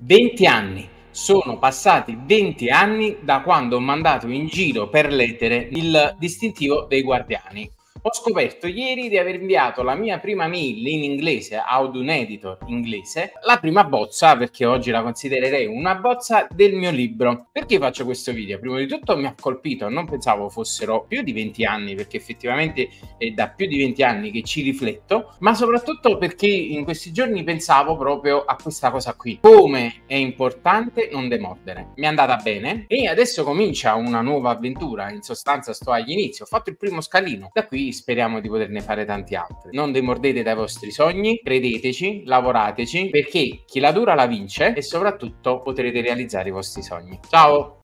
20 anni. Sono passati 20 anni da quando ho mandato in giro per lettere il distintivo dei guardiani. Ho scoperto ieri di aver inviato la mia prima mail in inglese ad un editor inglese, la prima bozza, perché oggi la considererei una bozza del mio libro. Perché faccio questo video? Prima di tutto mi ha colpito, non pensavo fossero più di 20 anni, perché effettivamente è da più di 20 anni che ci rifletto, ma soprattutto perché in questi giorni pensavo proprio a questa cosa qui: come è importante non demordere. Mi è andata bene e adesso comincia una nuova avventura. In sostanza sto agli inizi, ho fatto il primo scalino, da qui speriamo di poterne fare tanti altri. Non demordete dai vostri sogni, credeteci, lavorateci, perché chi la dura la vince e soprattutto potrete realizzare i vostri sogni. Ciao!